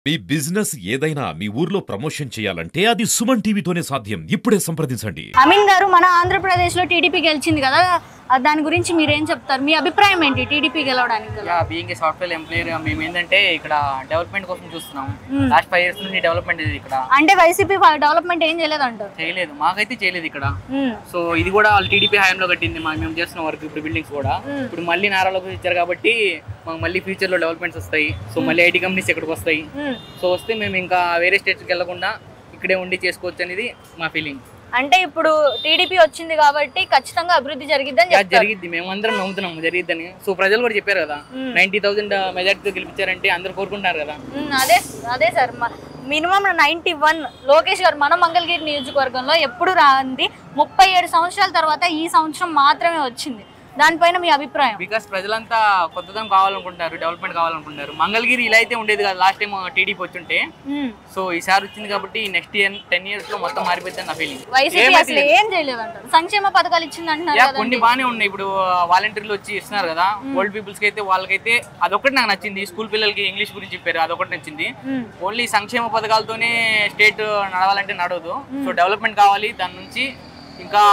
మీ business ఏదైనా మీ ఊర్లో promotion చేయాలంటే అది సుమన్ టీవీతోనే సాధ్యం. ఇప్పుడే సంప్రదించండి. అమీన్ గారు, మన ఆంధ్రప్రదేశ్ లో టీడీపీ గెలిచింది కదా, దాని గురించి మీరేం చెప్తారు? మీ అభిప్రాయం ఏంటి టీడీపీ గెలవడానికి? బీయింగ్ ఏ సాఫ్ట్వేర్ ఎంప్లాయర్ మేము ఏంటంటే ఇక్కడ డెవలప్మెంట్ కోసం చూస్తున్నాం. లాస్ట్ 5 years నుంచి డెవలప్మెంట్ ఇక్కడ అంటే వైసీపీ డెవలప్మెంట్ ఏం చేయలేదు అంటారు? చేయలేదు, మాకైతే చేయలేదు ఇక్కడ. సో ఇది కూడా వాళ్ళు టీడీపీ హయాంలో కట్టింది మేము చేస్తున్న వర్క్. ఇప్పుడు బిల్డింగ్స్ కూడా ఇప్పుడు మళ్ళీ నారాలోకి ఇచ్చారు కాబట్టి మాకు మళ్ళీ ఫ్యూచర్ లో డెవలప్మెంట్స్ వస్తాయి. సో మళ్ళీ ఐటీ కంపెనీస్ ఇక్కడికి వస్తాయి. సో వస్తే మేము ఇంకా వేరే స్టేట్స్కి వెళ్ళకుండా ఇక్కడే ఉండి చేసుకోవచ్చు అనేది మా ఫీలింగ్. అంటే ఇప్పుడు టీడీపీ వచ్చింది కాబట్టి ఖచ్చితంగా అభివృద్ధి జరిగిద్దని జరిగిద్ది, మేము అందరం నమ్ముతున్నాము జరిగిద్దని. సో ప్రజలు కూడా చెప్పారు కదా, 90,000 మెజార్టీతో గెలిపించారంటే అందరు కోరుకుంటున్నారు కదా. అదే సార్, మినిమం 91 లోకేష్ గారు మన మంగళగిరి నియోజకవర్గంలో ఎప్పుడు రాంది 37 సంవత్సరాల తర్వాత ఈ సంవత్సరం మాత్రమే వచ్చింది. దానిపైన మీ అభిప్రాయం? బికాస్ ప్రజలంతా కొత్తదనం కావాలనుకుంటారు, డెవలప్మెంట్ కావాలనుకుంటారు. మంగళగిరి ఇలా అయితే ఉండేది కదా లాస్ట్ టైం టీడీపీ వచ్చుంటే. సో ఈసారి వచ్చింది కాబట్టి నెక్స్ట్ 10 years లో మొత్తం మారిపోతుంది నా ఫీలింగ్. వైసీపీ అసలు ఏం చేయలేదు అంటారు, సంక్షేమ పథకాలు ఇచ్చింది అంటున్నారు. కొన్ని బాగానే ఉన్నాయి. ఇప్పుడు వాలంటీర్లు వచ్చి ఇస్తున్నారు కదా ఓల్డ్ పీపుల్స్ కి అయితే, వాళ్ళకైతే అదొకటి నాకు నచ్చింది. స్కూల్ పిల్లలకి ఇంగ్లీష్ గురించి చెప్పారు, అదొకటి నచ్చింది. ఓన్లీ సంక్షేమ పథకాలతోనే స్టేట్ నడవాలంటే నడవదు. సో డెవలప్మెంట్ కావాలి, దాని నుంచి ఇంకా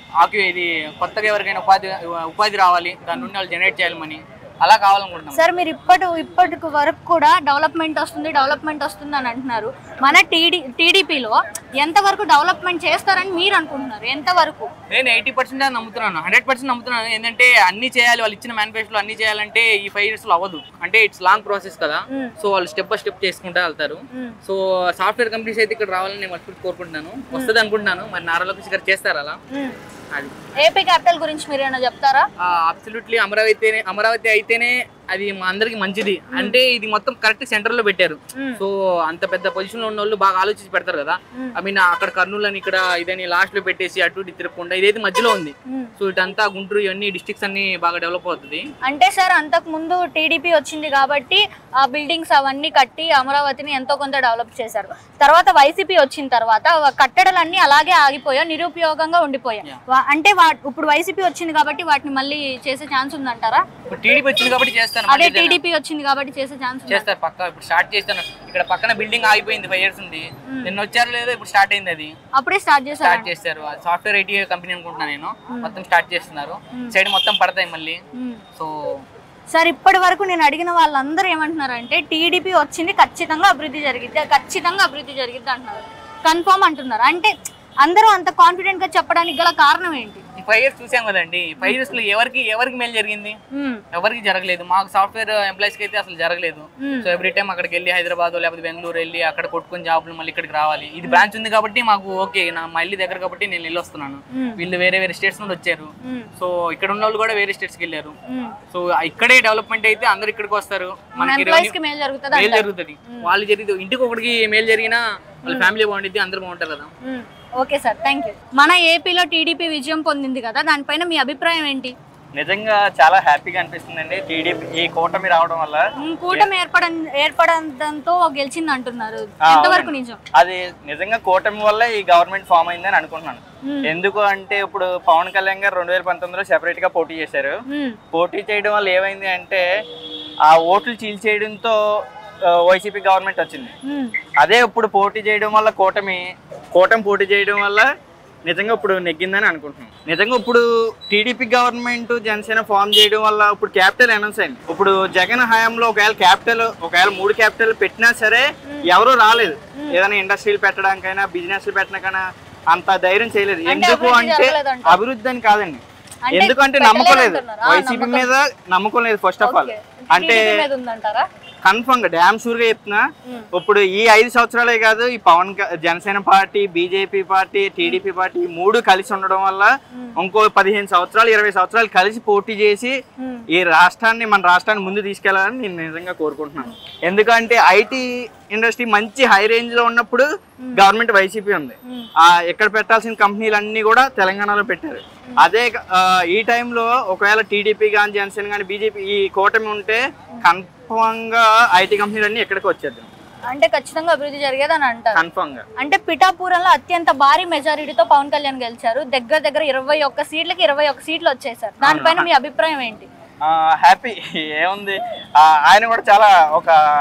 ఇది కొత్తగా ఎవరికైనా ఉపాధి రావాలి, దాని నుండి వాళ్ళు జనరేట్ చేయాలి మనీ, అలా కావాలనుకుంటున్నాం. సార్, మీరు ఇప్పటి వరకు కూడా డెవలప్మెంట్ వస్తుంది అని అంటున్నారు. మన టీడీపీలో ఎంత వరకు డెవలప్మెంట్ చేస్తారని మీరు అనుకుంటున్నారు? ఎంత వరకు? నేను 80% నమ్ముతున్నాను, 100% నమ్ముతున్నాను. ఏంటంటే అన్ని చేయాలి, వాళ్ళు ఇచ్చిన మేనిఫెస్టోలో అన్ని చేయాలంటే ఈ 5 years లో అవ్వదు. అంటే ఇట్స్ లాంగ్ ప్రాసెస్ కదా. సో వాళ్ళు స్టెప్ బై స్టెప్ చేసుకుంటూ వెళ్తారు. సో సాఫ్ట్వేర్ కంపెనీస్ అయితే ఇక్కడ రావాలని నేను మనస్ఫూర్తి కోరుకుంటున్నాను. వస్తుంది అనుకుంటున్నాను. మరి నారా లోకేష్ గారు చేస్తారు అలా. అది ఏపీ క్యాపిటల్ గురించి మీరు ఏమైనా చెప్తారా? అబ్సల్యూట్లీ అమరావతి అయితేనే అది మా అందరికి మంచిది. అంటే ఇది మొత్తం కరెక్ట్ సెంటర్ లో పెట్టారు. సో అంత పెద్ద పొజిషన్ లో ఉన్న వాళ్ళు బాగా ఆలోచించి పెడతారు కదా. ఐ మీన్ అక్కడ కర్నూలు అని ఇక్కడ ఇదని లాస్ట్ లో పెట్టేసి అటు ఇటు తిరగకుండా ఇదైతే మధ్యలో ఉంది. సో ఇటంతా గుంటూరు ఇవన్నీ డిస్ట్రిక్ట్స్ అన్ని బాగా డెవలప్ అవుతుంది. అంటే సార్, అంతకు ముందు టీడీపీ వచ్చింది కాబట్టి ఆ బిల్డింగ్స్ అవన్నీ కట్టి అమరావతిని ఎంతో కొంత డెవలప్ చేశారు. తర్వాత వైసీపీ వచ్చిన తర్వాత కట్టడాలన్నీ అలాగే ఆగిపోయాయి, నిరుపయోగంగా ఉండిపోయాయి. అంటే ఇప్పుడు వైసీపీ వచ్చింది కాబట్టి వాటిని మళ్ళీ చేసే ఛాన్స్ ఉందంటారా? టీడీపీ వచ్చింది కాబట్టి చేస్తారు. అదే టీడీపీ వచ్చింది కాబట్టి చేసే ఛాన్స్ చేస్తారు పక్కా. ఇప్పుడు స్టార్ట్ చేస్తాను. ఇక్కడ పక్కన బిల్డింగ్ ఆగిపోయింది 5 years ఉంది. నిన్న వచ్చారు లేదో, ఇప్పుడు స్టార్ట్ అయింది. అది అప్పుడే స్టార్ట్ చేస్తారు. సాఫ్ట్వేర్ ఐటీ కంపెనీ అనుకుంటున్నాను నేను. మొత్తం స్టార్ట్ చేస్తున్నారు. సైడ్ మొత్తం పడతాయి మళ్ళీ. సో సార్, ఇప్పటి వరకు నేను అడిగిన వాళ్ళందరూ ఏమంటున్నారంటే టీడీపీ వచ్చింది ఖచ్చితంగా అభివృద్ధి జరిగిద్ది అంటున్నారు. కన్ఫర్మ్ అంటున్నారు. అంటే అందరూ అంత కాన్ఫిడెంట్ గా చెప్పడానికి గల కారణం ఏంటి? 5 years చూసాం కదండి. 5 years లో ఎవరికి మేలు జరిగింది? ఎవరికి జరగలేదు. మాకు సాఫ్ట్వేర్ ఎంప్లాయీస్ కి అయితే అసలు జరగలేదు. సో ఎవ్రీ టైం అక్కడికి వెళ్ళి హైదరాబాద్ లేకపోతే బెంగళూరు వెళ్ళి అక్కడ కొట్టుకుని జాబ్లు మళ్ళీ ఇక్కడికి రావాలి. ఇది బ్రాంచ్ ఉంది కాబట్టి మాకు ఓకే, మా ఇల్లు దగ్గర కాబట్టి నేను వెళ్ళి వస్తున్నాను. వీళ్ళు వేరే స్టేట్స్ నుండి వచ్చారు. సో ఇక్కడ ఉన్న వాళ్ళు కూడా వేరే స్టేట్స్ కి వెళ్ళారు. సో ఇక్కడే డెవలప్మెంట్ అయితే అందరు ఇక్కడికి వస్తారు. మనకి మేలు జరుగుతుంది. వాళ్ళు జరిగింది ఇంటికి ఒకటికి మేలు జరిగినా వాళ్ళ ఫ్యామిలీ బాగుంటుంది, అందరూ బాగుంటారు కదా. Okay sir, thank you. మన ఏపీలో టీడీపీ విజయం పొందింది కదా, దానిపైన మీ అభిప్రాయం ఏంటి? నిజంగా చాలా హ్యాపీగా అనిపిస్తుందండి టీడీపీ ఈ కూటమి రావడం వల్ల. కూటమి ఏర్పడంతో గెలిచింది అంటున్నారు, ఎంతవరకు నిజం? అది నిజంగా కూటమి వల్ల ఈ గవర్నమెంట్ ఫామ్ అయిందని అనుకుంటున్నాను. ఎందుకు అంటే ఇప్పుడు పవన్ కళ్యాణ్ గారు 2019లో సెపరేట్ గా పోటీ చేశారు. పోటీ చేయడం వల్ల ఏమైంది అంటే ఆ ఓట్లు చీల్చేయడంతో వైసీపీ గవర్నమెంట్ వచ్చింది. అదే ఇప్పుడు పోటీ చేయడం వల్ల కూటమి పోటీ చేయడం వల్ల నిజంగా ఇప్పుడు నెగ్గిందని అనుకుంటున్నాం. నిజంగా ఇప్పుడు టీడీపీ గవర్నమెంట్ జనసేన ఫామ్ చేయడం వల్ల ఇప్పుడు క్యాపిటల్ అనౌన్స్ అయింది. ఇప్పుడు జగన్ హయాంలో ఒకవేళ 3 క్యాపిటల్ పెట్టినా సరే ఎవరు రాలేదు. ఏదైనా ఇండస్ట్రీలు పెట్టడానికైనా బిజినెస్లు పెట్టడానికైనా అంత ధైర్యం చేయలేదు. ఎందుకు అంటే అభివృద్ధి అని కాదండి, ఎందుకంటే నమ్మకం లేదు, వైసీపీ మీద నమ్మకం లేదు. ఫస్ట్ ఆఫ్ ఆల్ అంటే కన్ఫర్మ్ గా డ్యామ్ షూర్ గా చెప్తున్నా, ఇప్పుడు ఈ 5 సంవత్సరాలే కాదు, ఈ Janasena party, BJP party, TDP party 3 కలిసి ఉండడం వల్ల ఇంకో 15 సంవత్సరాలు 20 సంవత్సరాలు కలిసి పోటీ చేసి మన రాష్ట్రాన్ని ముందు తీసుకెళ్లాలని నేను నిజంగా కోరుకుంటున్నాను. ఎందుకంటే ఐటీ ఇండస్ట్రీ మంచి హై రేంజ్ లో ఉన్నప్పుడు గవర్నమెంట్ వైసీపీ ఉంది. ఎక్కడ పెట్టాల్సిన కంపెనీలన్నీ కూడా తెలంగాణలో పెట్టారు. అదే ఈ టైంలో ఒకవేళ టీడీపీ కానీ జనసేన కానీ బీజేపీ ఈ కూటమి ఉంటే కన్ఫర్మ్ గా ఐటీ కంపెనీలన్నీ ఎక్కడికి వచ్చేది. అంటే ఖచ్చితంగా అభివృద్ధి జరిగేదని అంటారు కన్ఫర్మ్ గా. అంటే పిఠాపురంలో అత్యంత భారీ మెజారిటీతో పవన్ కళ్యాణ్ గెలిచారు. దగ్గర 21 సీట్లకి 21 సీట్లు వచ్చేసారు. దానిపైన మీ అభిప్రాయం ఏంటి? హ్యాపీ ఏముంది, ఆయన కూడా చాలా ఒక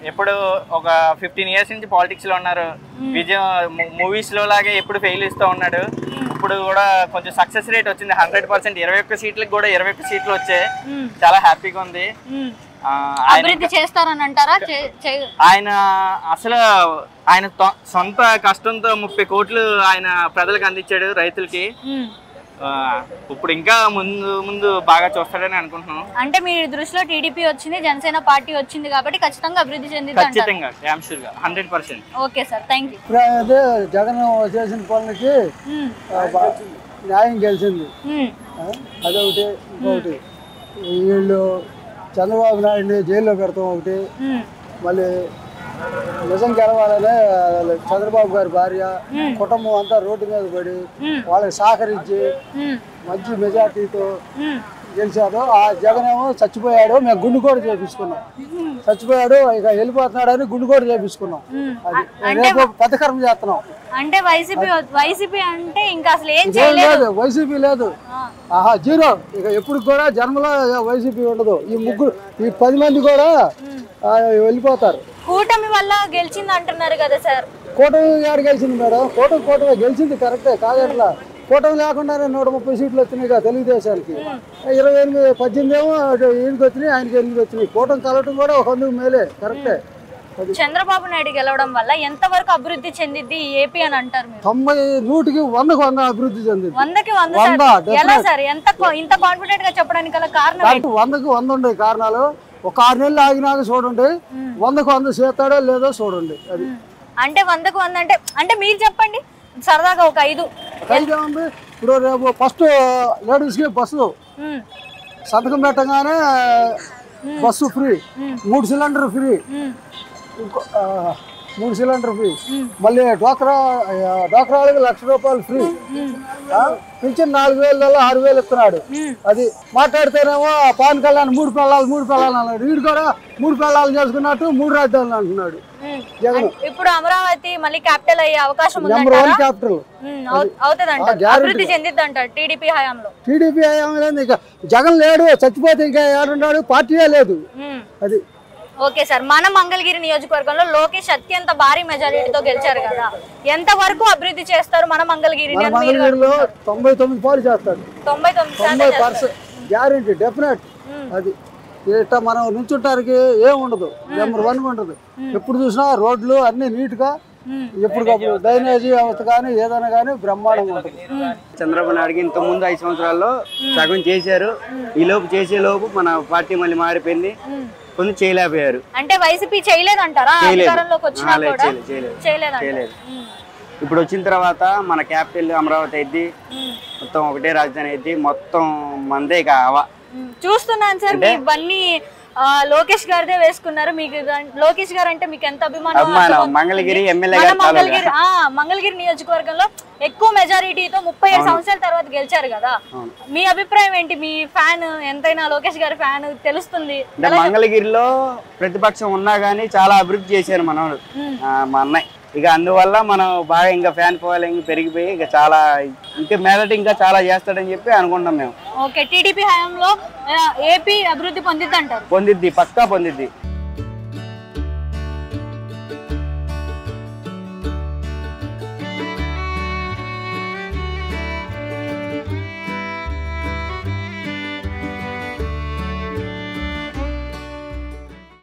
ఎప్పుడు ఒక 15 years నుంచి పాలిటిక్స్ లో ఉన్నారు. విజయం మూవీస్ లో లాగే ఎప్పుడు ఫెయిల్ ఇస్తూ ఉన్నాడు. ఇప్పుడు కూడా కొంచెం సక్సెస్ రేట్ వచ్చింది 100%. 21 సీట్లకు కూడా 21 సీట్లు వచ్చాయి. చాలా హ్యాపీగా ఉంది. అభివృద్ధి చేస్తారని అంటారా? ఆయన అసలు ఆయన సొంత కష్టంతో 30 కోట్లు ఆయన ప్రజలకు అందించాడు, రైతులకి. ఇప్పుడు ఇంకా ముందు బాగా చూస్తాడని అనుకుంటున్నాను. అంటే మీ దృష్టిలో టీడీపీ వచ్చింది, జనసేన పార్టీ వచ్చింది కాబట్టి ఖచ్చితంగా అభివృద్ధి చెందింది. ఖచ్చితంగా 100%. Okay sir, thank you. అదే జగన్ చేసిన పనులకి న్యాయం గెలిచింది. అదొకటి. ఇంకొకటి వీళ్ళు చంద్రబాబు నాయుడిని జైల్లో పెడతాం ఒకటి. మళ్ళీ నిజం గెలవాలనే చంద్రబాబు గారి భార్య కుటుంబం అంతా రోడ్డు మీద పడి వాళ్ళకి సహకరించి మంచి మెజార్టీతో గెలిచారు. ఆ జగన్ ఏమో చచ్చిపోయాడు, మేము గుండు కూడా చేపించుకున్నాం. చచ్చిపోయాడు, ఇక వెళ్ళిపోతున్నాడని గుండు కూడా చేపించుకున్నాం. అది రేపు పథకరం చేస్తున్నాం. అంటే వైసీపీ అంటే ఇంకా అసలు ఏం చేయలేదు. వైసీపీ లేదు, జీరో. ఇక ఎప్పుడు కూడా జన్మలో వైసీపీ ఉండదు. ఈ 10 మంది కూడా వెళ్ళిపోతారు. కూటమి వల్ల గెలిచింది అంటున్నారు కదా సార్? కూటమి గారు గెలిచింది మేడం. కూటమి గెలిచింది కరెక్టే కాదట్లా. కూటమి లేకుండానే 130 సీట్లు వచ్చినాయి కదా తెలుగుదేశానికి. 28, 18 ఏమో ఈయనకి వచ్చినాయి, ఆయనకి 8 వచ్చినాయి. కూటమి కలవటం కూడా ఒక అందుకు మేలే, కరెక్టే. చంద్రబాబు నాయుడు గెలవడం వల్ల ఎంత వరకు అభివృద్ధి చెందింది ఏపీ అని అంటారు? 100% అభివృద్ధి చెందింది. 100% ఎలా సార్ ఇంత కాన్ఫిడెంట్ గా చెప్పడానికి గల కారణం? 100% ఉండే కారణాలు. ఒక 6 నెలలు ఆగినాక చూడండి, 100% చేస్తాడో లేదో చూడండి. అది అంటే 100% అంటే మీరు చెప్పండి సరదాగా ఒక 5 ఉంది. ఇప్పుడు రేపు ఫస్ట్ లేడీస్ కి బస్సు సంతకం పెట్టగానే bus free, 3 cylinder free, 3 cylinder free. మళ్ళీ డ్వాక్రా వాళ్ళకి ₹1,00,000 ఫ్రీ. పింఛన్ 4,000 6,000 ఇస్తున్నాడు. అది మాట్లాడితేనేమో పవన్ కళ్యాణ్ 3 పెళ్ళాలు అన్నాడు. వీడు కూడా 3 పెళ్ళాలు చేసుకున్నట్టు 3 రాజధానులు అంటున్నాడు జగన్. ఇప్పుడు అమరావతి మళ్ళీ క్యాపిటల్ అయ్యే అవకాశం ఉంది. నెంబర్ 1 క్యాపిటల్ అవుతుందంట, అభివృద్ధి చెందిద్దంట టీడీపీ హయాంలో. టీడీపీ హయాంలో ఇక జగన్ లేడు, చచ్చిపోతే ఇంకా ఏడున్నాడు, పార్టీయే లేదు. అది ఓకే సార్, మన మంగళగిరి నియోజకవర్గంలో లోకేష్ అత్యంత భారీ మెజారిటీతో గెలిచారు కదా, ఎంత వరకు అభివృద్ధి చేస్తారు మన మంగళగిరిలో? 99% చేస్తాడు. 99% గ్యారెంటీ, డెఫినెట్. అది ఇట్లా మనం నుంచుంటానికి ఏం ఉండదు, నెంబర్ 1 ఉండదు. ఎప్పుడు చూసినా రోడ్లు అన్ని నీట్ గా, ఎప్పటికప్పుడు డ్రైనేజీ వ్యవస్థ కానీ ఏదైనా కానీ బ్రహ్మాండంగా ఉంటుంది. చంద్రబాబు నాయుడుకి ఇంత ముందు 5 సంవత్సరాల్లో సగం చేశారు. ఈ లోపు చేసే లోపు మన పార్టీ మళ్ళీ మారిపోయింది, కొంచెం చేయలేకపోయారు. అంటే వైసీపీ చేయలేదంటారా? అధికారంలోకి వచ్చినా కూడా చేయలేదు. ఇప్పుడు వచ్చిన తర్వాత మన క్యాపిటల్ అమరావతి అయింది, మొత్తం ఒకటే రాజధాని అయింది, మొత్తం మందే కావా చూస్తున్నాను సార్. మీ ఇవన్నీ లోకేష్ గారిదే వేసుకున్నారు. మీకు లోకేష్ గారు అంటే మీకు ఎంత అభిమానం? మంగళగిరి ఎమ్మెల్యే మంగళగిరి నియోజకవర్గంలో ఎక్కువ మెజారిటీతో 37 సంవత్సరాల తర్వాత గెలిచారు కదా, మీ అభిప్రాయం ఏంటి? మీ ఫ్యాన్ ఎంతైనా లోకేష్ గారి ఫ్యాన్ తెలుస్తుంది. మంగళగిరిలో ప్రతిపక్షం ఉన్నా గానీ చాలా అభివృద్ధి చేశారు మన అన్నయ్య. ఇక అందువల్ల మనం బాగా ఇంకా ఫ్యాన్ ఫాలోయింగ్ పెరిగిపోయి ఇక చాలా ఇంకా మీదట ఇంకా చాలా చేస్తాడని చెప్పి అనుకుంటాం మేము. ఓకే, టీడీపీ హయాంలో ఏపీ అభివృద్ధి పొందిద్ది అంటారు? పొందిద్ది, పక్కా పొందిద్ది.